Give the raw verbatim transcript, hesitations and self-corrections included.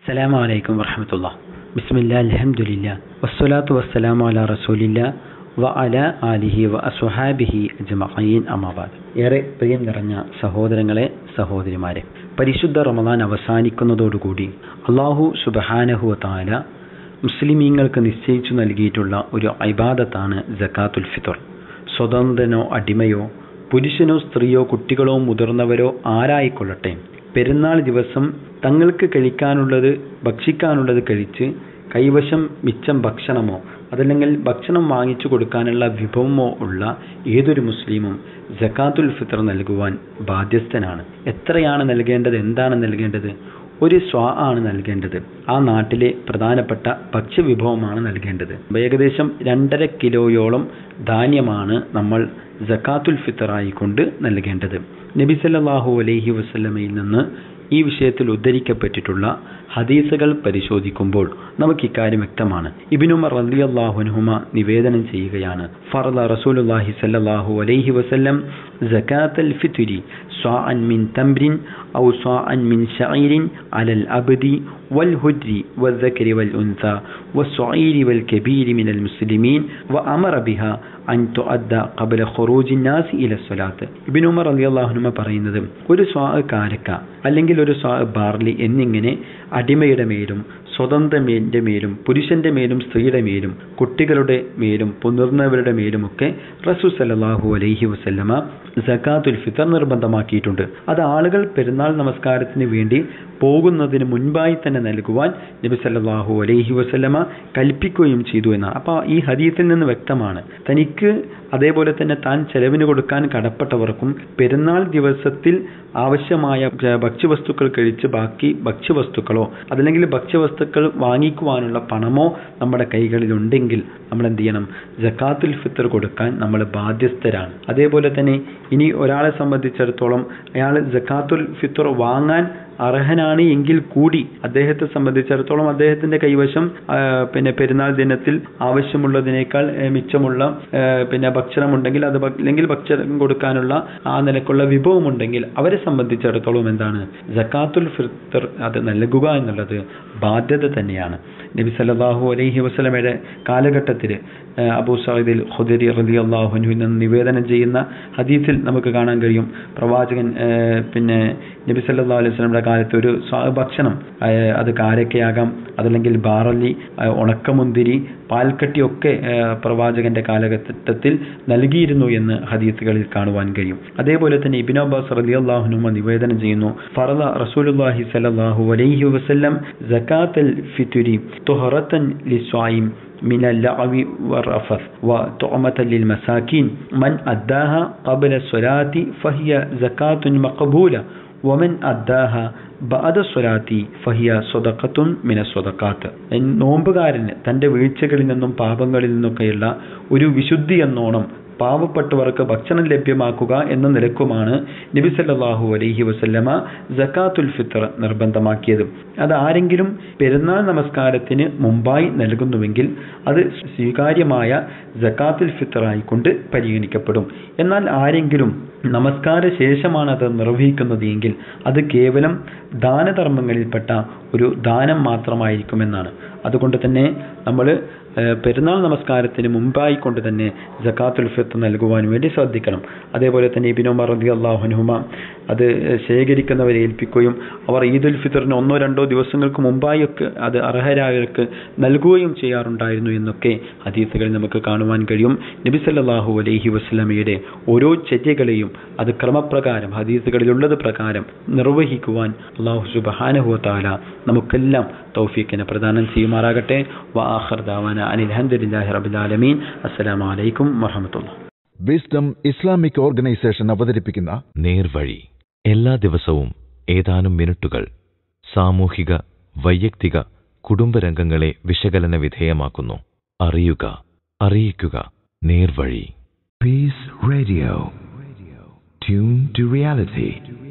അസ്സലാമു അലൈക്കും വറഹ്മത്തുള്ളാഹി. ബിസ്മില്ലാഹി അൽഹംദുലില്ലാഹി വസ്സലാത്തു വസ്സലാമു അലാ റസൂലില്ലാഹി വ അലാ ആലിഹി വ അസ്ഹാബിഹി അജ്മഈൻ. അമ്മാ ബഅദ്. ഏറെ പ്രിയം നിറഞ്ഞ സഹോദരങ്ങളെ, സഹോദരിമാരെ, പരിശുദ്ധ റമദാൻ അവസാനിക്കുന്നതോടുകൂടി അല്ലാഹു സുബ്ഹാനഹു വ തആല മുസ്ലിമീങ്ങൾക്ക് നിശ്ചയിച്ചു നൽകിയിട്ടുള്ള ഒരു ഇബാദത്താണ് സകാത്തുൽ ഫിത്ർ. സ്വതന്ത്രനോ അടിമയോ പുരുഷനോ സ്ത്രീയോ കുട്ടികളോ മുതിർന്നവരോ ആരായിക്കൊള്ളട്ടെ, പെരുന്നാൾ ദിവസം തങ്ങൾക്ക് കഴിക്കാനുള്ളത് ഭക്ഷിക്കാനുള്ളത് കഴിച്ച് കൈവശം മിച്ചം ഭക്ഷണമോ അതല്ലെങ്കിൽ ഭക്ഷണം വാങ്ങിച്ചു കൊടുക്കാനുള്ള വിഭവമോ ഉള്ള ഏതൊരു മുസ്ലിമും സകാത്തുൽ ഫിത്ർ നൽകുവാൻ ബാധ്യസ്ഥനാണ്. എത്രയാണ് നൽകേണ്ടത്? എന്താണ് നൽകേണ്ടത്? ഒരു സ്വാ ആണ് നൽകേണ്ടത്. ആ നാട്ടിലെ പ്രധാനപ്പെട്ട ഭക്ഷ്യവിഭവമാണ് നൽകേണ്ടത്. ഏകദേശം രണ്ടര കിലോയോളം ധാന്യമാണ് നമ്മൾ സകാത്തുൽ ഫിത്റായി കൊണ്ട് നൽകേണ്ടത്. നബി സല്ലല്ലാഹു അലൈഹി വസല്ലമയിൽ നിന്ന് ഈ വിഷയത്തിൽ ഉദ്ധരിക്കപ്പെട്ടിട്ടുള്ള ഹദീസുകൾ പരിശോധിക്കുമ്പോൾ നമുക്ക് ഇക്കാര്യം വ്യക്തമാണ്. ഇബ്നു ഉമർ റളിയല്ലാഹു അൻഹുമ നിവേദനം ചെയ്യുകയാണ്, ഫറള റസൂലുള്ളാഹി സ്വല്ലല്ലാഹു അലൈഹി വസല്ലം സകാത്തുൽ ഫിത്രി സ്വാഅൻ മിൻ തംറിൻ ഔ സ്വാഅൻ മിൻ ശഈരിൻ അലൽ അബ്ദി വൽ ഹുദ്രി വൽദക്കരി വൽ ഉൻസ വസ്സഈരി വൽ കബീരി മിനൽ മുസ്ലിമീൻ വഅമറ ബിഹാ അൻ തുഅദ്ദ ഖബ്ല ഖുറൂജി നാസി ഇല സ്വലാത്ത്. ഇബ്നു ഉമർ റളിയല്ലാഹു അൻഹു പറയുന്നത്, ഒരു സ്വാ കാരക്ക അല്ലെങ്കിൽ ഒരു സ്വാ ബാർലി എന്നിങ്ങനെ അടിമയുടെ മേലും സ്വതന്ത്രന്റെ മേലും പുരുഷന്റെ മേലും സ്ത്രീയുടെ മേലും കുട്ടികളുടെ മേലും മുതിർന്നവരുടെ മേലുമൊക്കെ റസൂൽ സല്ലല്ലാഹു അലൈഹി വസല്ലമ സകാത്തുൽ ഫിത്ർ നിർബന്ധമാക്കിയിട്ടുണ്ട്. അത് ആളുകൾ പെരുന്നാൾ നമസ്കാരത്തിന് വേണ്ടി പോകുന്നതിന് മുൻപായി തന്നെ നൽകുവാൻ നബി സല്ലല്ലാഹു അലൈഹി വസല്ലമ കൽപ്പിക്കുകയും ചെയ്തു എന്നാണ്. അപ്പോൾ ഈ ഹദീസിൽ നിന്ന് വ്യക്തമാണ്, തനിക്ക് അതേപോലെ തന്നെ താൻ ചെലവിന് കൊടുക്കാൻ കടപ്പെട്ടവർക്കും പെരുന്നാൾ ദിവസത്തിൽ ആവശ്യമായ ഭക്ഷ്യവസ്തുക്കൾ കഴിച്ച് ബാക്കി ഭക്ഷ്യവസ്തുക്കളോ അതല്ലെങ്കിൽ ഭക്ഷ്യവസ്തുക്കൾ വാങ്ങിക്കുവാനുള്ള പണമോ നമ്മുടെ കൈകളിലുണ്ടെങ്കിൽ നമ്മൾ എന്ത് ചെയ്യണം? സകാത്തുൽ ഫിത്ർ കൊടുക്കാൻ നമ്മൾ ബാധ്യസ്ഥരാണ്. അതേപോലെ തന്നെ ഇനി ഒരാളെ സംബന്ധിച്ചിടത്തോളം അയാൾ സകാത്തുൽ ഫിത്ർ വാങ്ങാൻ അർഹനാണ് എങ്കിൽ കൂടി അദ്ദേഹത്തെ സംബന്ധിച്ചിടത്തോളം അദ്ദേഹത്തിന്റെ കൈവശം പിന്നെ പെരുന്നാൾ ദിനത്തിൽ ആവശ്യമുള്ളതിനേക്കാൾ മിച്ചമുള്ള പിന്നെ ഭക്ഷണമുണ്ടെങ്കിൽ അത് അല്ലെങ്കിൽ ഭക്ഷണം കൊടുക്കാനുള്ള ആ നിലക്കുള്ള വിഭവമുണ്ടെങ്കിൽ അവരെ സംബന്ധിച്ചിടത്തോളം എന്താണ്? സകാത്തുൽ ഫിത്ർ അത് നൽകുക എന്നുള്ളത് ബാധ്യത തന്നെയാണ്. നബി സല്ലല്ലാഹു അലൈഹി വസല്ലമയുടെ കാലഘട്ടത്തിൽ അബൂ സഈദ് അൽ ഖുദരി റളിയല്ലാഹു അൻഹു നിന്ന് നിവേദനം ചെയ്യുന്ന ഹദീസിൽ നമുക്ക് കാണാൻ കഴിയും, പ്രവാചകൻ പിന്നെ നബി സല്ലല്ലാഹു അലൈഹി വസല്ലമയുടെ കാലത്ത് ഒരു ഭക്ഷണം, അത് കാരക്കയാകാം അതല്ലെങ്കിൽ ബാറലി, ഉണക്കമുന്തിരി, പാൽക്കട്ടിയൊക്കെ പ്രവാചകന്റെ കാലഘട്ടത്തിൽ നൽകിയിരുന്നു എന്ന് ഹദീസുകളിൽ കാണുവാൻ കഴിയും. അതേപോലെ തന്നെ ഇബ്നു അബ്ബാസ് റളിയല്ലാഹു അൻഹു നിവേദനം ചെയ്യുന്നു, ഫറള റസൂലുള്ളാഹി സ്വല്ലല്ലാഹു അലൈഹി വസല്ലം സകാത്തുൽ ഫിത്രി തുഹറത്തൻ ലിസ്വായിം من اللعب والرفث وطعمة للمساكين من أداها قبل الصلاة فهي زكاة مقبولة ومن أداها بعد الصلاة فهي صدقة من الصدقات. നോമ്പുകാരന് തന്റെ വീഴ്ചകളിൽ നിന്നും പാപങ്ങളിൽ നിന്നൊക്കെയുള്ള ഒരു വിശുദ്ധി എന്നോണം പാവപ്പെട്ടവർക്ക് ഭക്ഷണം ലഭ്യമാക്കുക എന്ന നിലക്കുമാണ് നബി സല്ലല്ലാഹു അലൈഹി വസല്ലമ സകാത്തുൽ ഫിത്ർ നിർബന്ധമാക്കിയത്. അത് ആരെങ്കിലും പെരുന്നാൾ നമസ്കാരത്തിന് മുമ്പായി നൽകുന്നുവെങ്കിൽ അത് സ്വീകാര്യമായ സകാത്തുൽ ഫിത്ർ ആയിക്കൊണ്ട് പരിഗണിക്കപ്പെടും. എന്നാൽ ആരെങ്കിലും നമസ്കാര ശേഷമാണ് അത് നിർവഹിക്കുന്നത് എങ്കിൽ അത് കേവലം ദാനധർമ്മങ്ങളിൽപ്പെട്ട ഒരു ദാനം മാത്രമായിരിക്കുമെന്നാണ്. അതുകൊണ്ട് തന്നെ നമ്മൾ പെരുന്നാൾ നമസ്കാരത്തിന് മുമ്പായി കൊണ്ട് തന്നെ സകാത്തുൽ ഫിത്ർ നൽകുവാൻ വേണ്ടി ശ്രദ്ധിക്കണം. അതേപോലെ തന്നെ ഇബ്നു ഉമർ റളിയല്ലാഹു അൻഹുമ അത് ശേഖരിക്കുന്നവരെ ഏൽപ്പിക്കുകയും അവർ ഈദുൽ ഫിത്റിന് ഒന്നോ രണ്ടോ ദിവസങ്ങൾക്ക് മുമ്പായൊക്കെ അത് അർഹരായവർക്ക് നൽകുകയും ചെയ്യാറുണ്ടായിരുന്നു എന്നൊക്കെ ഹദീസുകളിൽ നമുക്ക് കാണുവാൻ കഴിയും. നബി സല്ലല്ലാഹു അലൈഹി വസല്ലമയുടെ ഓരോ ചര്യകളെയും അത് ക്രമപ്രകാരം ഹദീസുകളിലുള്ളത് പ്രകാരം നിർവഹിക്കുവാൻ അല്ലാഹു സുബ്ഹാനഹു വ തആല നമുക്കെല്ലാം തൗഫീഖിനെ പ്രദാനം ചെയ്യുമാറാകട്ടെ. വആഖിർ ദഅവാന അനിൽ ഹംദുലില്ലാഹി റബ്ബിൽ ആലമീൻ. അസ്സലാമു അലൈക്കും വറഹ്മത്തുള്ളാഹി. വിസ്ഡം ഇസ്ലാമിക് ഓർഗനൈസേഷൻ അവതരിപ്പിക്കുന്ന നേർവഴി എല്ലാ ദിവസവും ഏതാനും മിനിറ്റുകൾ സാമൂഹിക, വൈയക്തിക, കുടുംബരംഗങ്ങളെ വിശകലന വിധേയമാക്കുന്നു. അറിയുക, അറിയിക്കുക. നേർവഴി. Peace Radio. Tune to reality.